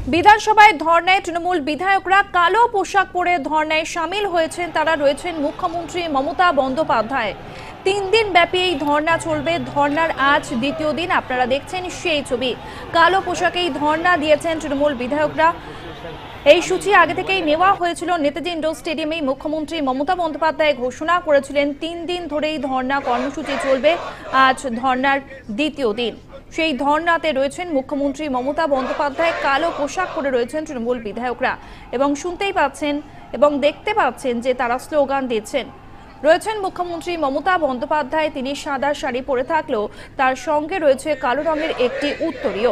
বিধানসভায় ধর্নায় তৃণমূল বিধায়করা কালো পোশাক পরে ধর্নায় সামিল হয়েছেন। তারা রয়েছেন মুখ্যমন্ত্রী মমতা বন্দ্যোপাধ্যায়। 3 দিন ব্যাপী এই ধর্না চলবে। ধর্নার আজ দ্বিতীয় দিন। আপনারা দেখছেন সেই ছবি। কালো পোশাকেই ধর্না দিয়েছেন তৃণমূল বিধায়করা। এই সূচি আগে থেকেই নেওয়া হয়েছিল। নেতাজি ইন্ডোর স্টেডিয়ামে মুখ্যমন্ত্রী মমতা বন্দ্যোপাধ্যায় ঘোষণা করেছিলেন 3 দিন ধরেই ধর্না কর্মসূচি চলবে। আজ ধর্নার দ্বিতীয় দিন। সেই ধর্নাতে রয়েছেন মুখ্যমন্ত্রী মমতা বন্দ্যোপাধ্যায়। কালো পোশাক পরে রয়েছেন তৃণমূল বিধায়করা এবং শুনতেই পাচ্ছেন এবং দেখতে পাচ্ছেন যে তারা স্লোগান দিচ্ছেন। রয়েছেন মুখ্যমন্ত্রী মমতা বন্দ্যোপাধ্যায়। তিনি সাদা শাড়ি পরে থাকলেও তার সঙ্গে রয়েছে কালো রঙের একটি উত্তরীয়।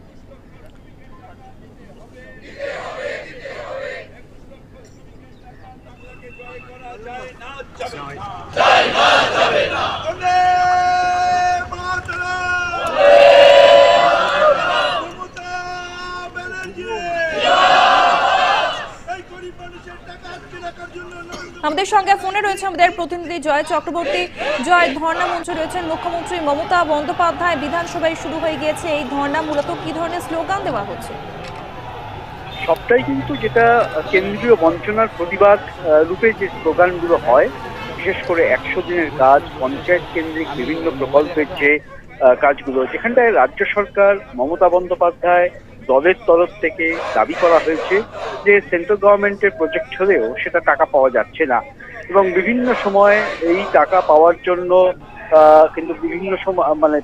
আমাদের সঙ্গে ফোনে রয়েছে আমাদের প্রতিনিধি জয় চক্রবর্তী। জয়, ধর্ণা মঞ্চে রয়েছেন মুখ্যমন্ত্রী মমতা বন্দ্যোপাধ্যায়। বিধানসভায় শুরু হয়ে গিয়েছে এই ধর্ণা। মূলত কি ধরনের স্লোগান দেওয়া হচ্ছে? সবটাই কিন্তু যেটা কেন্দ্রীয় বঞ্চনার প্রতিবাদ রূপে যে স্লোগানগুলো হয়, বিশেষ করে 100 দিনের কাজ, পঞ্চায়েত কেন্দ্রিক বিভিন্ন প্রকল্পের যে কাজগুলো, যেখানটায় রাজ্য সরকার মমতা বন্দ্যোপাধ্যায় দলের তরফ থেকে দাবি করা হয়েছে যে সেন্ট্রাল গভর্নমেন্টের প্রজেক্ট হলেও সেটা টাকা পাওয়া যাচ্ছে না এবং বিভিন্ন সময় এই টাকা পাওয়ার জন্য কিন্তু বিভিন্ন সময়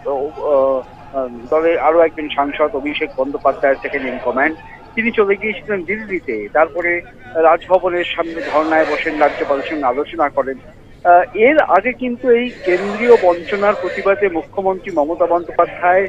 দলের আরো একজন সাংসদ Abhishek Bandyopadhyay second in command, তিনি চলে গিয়েছিলেন দিল্লিতে। তারপরে রাজভবনের সামনে ধর্নায় বসেন, রাজ্যপালের সঙ্গে আলোচনা করেন। এর আগে কিন্তু এই কেন্দ্রীয় বঞ্চনার প্রতিবাদে মুখ্যমন্ত্রী মমতা বন্দ্যোপাধ্যায়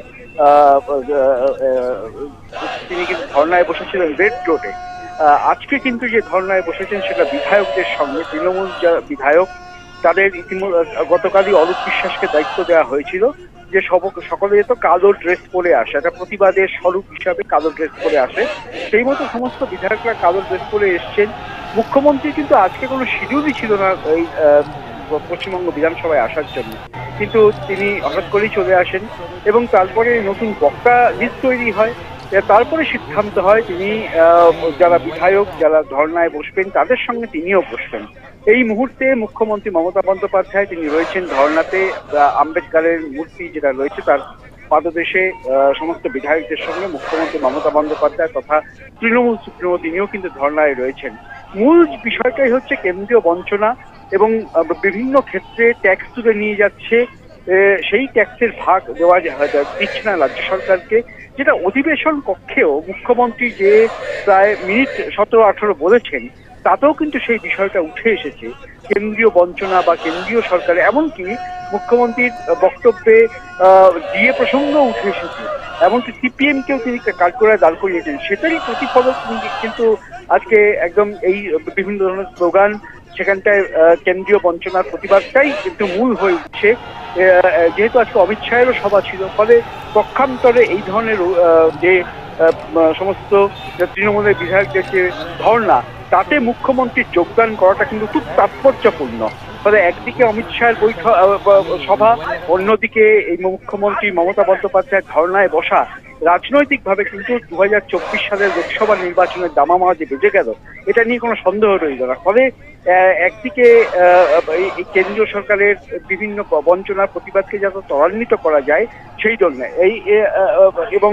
তিনি কিন্তু ধর্নায় বসেছিলেন রেড রোডে। আজকে কিন্তু যে ধর্নায় বসেছেন সেটা বিধায়কদের সঙ্গে। তৃণমূল বিধায়ক তাদের গতকালই অরূপ বিশ্বাসকে দায়িত্ব দেওয়া হয়েছিল যে সকলে তো কালো ড্রেস পরে আসে, একটা প্রতিবাদের স্বরূপ হিসাবে কালো ড্রেস পরে আসে। সেই মতো সমস্ত বিধায়করা কালো ড্রেস পরে এসছেন। মুখ্যমন্ত্রী কিন্তু আজকে কোনো শিডিউলই ছিল না এই পশ্চিমবঙ্গ বিধানসভায় আসার জন্য, কিন্তু তিনি হঠাৎ করেই চলে আসেন এবং তারপরে নতুন বক্তা লিস্ট তৈরি হয়। তারপরে সিদ্ধান্ত হয় তিনি যারা বিধায়ক যারা ধর্নায় বসবেন তাদের সঙ্গে তিনিও বসবেন। এই মুহূর্তে মুখ্যমন্ত্রী মমতা বন্দ্যোপাধ্যায় তিনি রয়েছেন ধর্নাতে। আম্বেদকরের মূর্তি যেটা রয়েছে তার পাদদেশে সমস্ত বিধায়কদের সঙ্গে মুখ্যমন্ত্রী মমতা বন্দ্যোপাধ্যায় তথা তৃণমূল সুপ্রিমো তিনিও কিন্তু ধর্নায় রয়েছেন। মূল বিষয়টাই হচ্ছে কেন্দ্রীয় বঞ্চনা এবং বিভিন্ন ক্ষেত্রে ট্যাক্স তুলে নিয়ে যাচ্ছে, সেই ট্যাক্সের ভাগ দেওয়া দিচ্ছে না রাজ্য সরকারকে, যেটা অধিবেশন কক্ষেও মুখ্যমন্ত্রী যে প্রায় মিনিট 17-18 বলেছেন তাতেও কিন্তু সেই বিষয়টা উঠে এসেছে। কেন্দ্রীয় বঞ্চনা বা কেন্দ্রীয় সরকারে, এমনকি মুখ্যমন্ত্রীর বক্তব্যে ডিএ প্রসঙ্গ উঠে এসেছে, এমনকি সিপিএম কেও তিনি কাঠগড়ায় দাঁড় করিয়েছেন। সেটারই প্রতিফলন কিন্তু আজকে একদম এই বিভিন্ন ধরনের স্লোগান, সেখানটায় কেন্দ্রীয় বঞ্চনার প্রতিবাদটাই কিন্তু মূল হয়ে উঠছে। যেহেতু আজকে অমিত শাহেরও সভা ছিল, ফলে পক্ষান্তরে এই ধরনের যে সমস্ত তৃণমূলের বিধায়কদের যে ধর্ণা, তাতে মুখ্যমন্ত্রীর যোগদান করাটা কিন্তু খুব তাৎপর্যপূর্ণ। ফলে একদিকে অমিত শাহের সভা, অন্যদিকে এই মুখ্যমন্ত্রী মমতা বন্দ্যোপাধ্যায়ের ধর্নায় বসা, রাজনৈতিকভাবে কিন্তু 2024 সালের লোকসভা নির্বাচনের দামামা যে বেজে গেল, এটা নিয়ে কোনো সন্দেহ রইল না। ফলে একদিকে এই কেন্দ্রীয় সরকারের বিভিন্ন বঞ্চনার প্রতিবাদকে যাতে ত্বরান্বিত করা যায় সেই জন্য এবং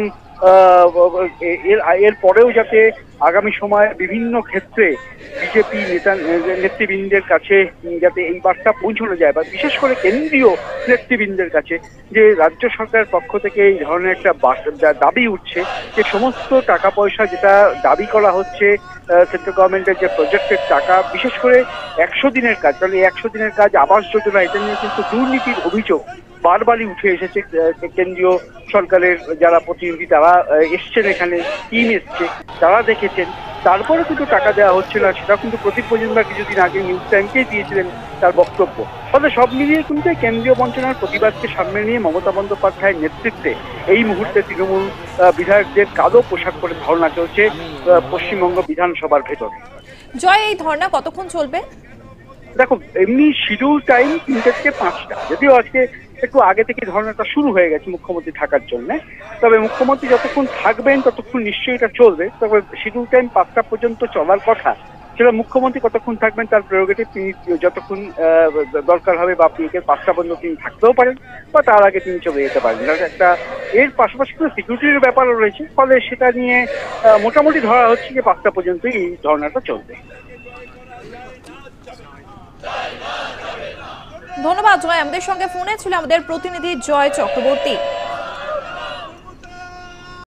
এর পরেও যাতে আগামী সময়ে বিভিন্ন ক্ষেত্রে বিজেপি নেতৃবৃন্দের কাছে যাতে এই বার্তা পৌঁছানো যায়, বা বিশেষ করে কেন্দ্রীয় নেতৃবৃন্দের কাছে যে রাজ্য সরকারের পক্ষ থেকে এই ধরনের একটা দাবি উঠছে যে সমস্ত টাকা পয়সা যেটা দাবি করা হচ্ছে সেন্ট্রাল গভর্নমেন্টের যে প্রজেক্টের টাকা, বিশেষ করে 100 দিনের কাজ, তাহলে 100 দিনের কাজ, আবাস যোজনা, এটা নিয়ে কিন্তু দুর্নীতির অভিযোগ বারবারই উঠে এসেছে। কেন্দ্রীয় সরকারের যারা প্রতিনিধি তারা এসছেন, এখানে টিম এসছে, তারা দেখেছেন, তারপরে কিন্তু টাকা দেওয়া হচ্ছে না। সেটা কিন্তু প্রদীপ মজুমদার কিছুদিন আগে নিউজ টাইমকেই দিয়েছিলেন তার বক্তব্য। ফলে সব মিলিয়ে কিন্তু কেন্দ্রীয় বঞ্চনার প্রতিবাদকে সামনে নিয়ে মমতা বন্দ্যোপাধ্যায়ের নেতৃত্বে এই মুহূর্তে তৃণমূল বিধায়কদের কালো পোশাক পরে ধর্ণা চলছে পশ্চিমবঙ্গ বিধানসভার ভেতরে। জয়, এই ধর্ণা কতক্ষণ চলবে? দেখো, এমনি শিডিউল টাইম 3টে থেকে 5টা, যদিও আজকে একটু আগে থেকে ধর্নাটা শুরু হয়ে গেছে মুখ্যমন্ত্রী থাকার জন্য। তবে মুখ্যমন্ত্রী যতক্ষণ থাকবেন ততক্ষণ নিশ্চয়ই এটা চলবে। তবে শিডিউল টাইম 5টা পর্যন্ত চলার কথা, সেটা মুখ্যমন্ত্রী কতক্ষণ থাকবেন তার প্রেরোগেটিভ, তিনি যতক্ষণ দরকার হবে বা 5টা পর্যন্ত তিনি থাকতেও পারেন বা তার আগে তিনি চলে যেতে পারেন। একটা এর পাশাপাশি কিন্তু সিকিউরিটির ব্যাপারও রয়েছে, ফলে সেটা নিয়ে মোটামুটি ধরা হচ্ছে যে 5টা পর্যন্তই এই ধর্নাটা চলবে। ধন্যবাদ জয়। আমাদের সঙ্গে ফোনে ছিল আমাদের প্রতিনিধি জয় চক্রবর্তী।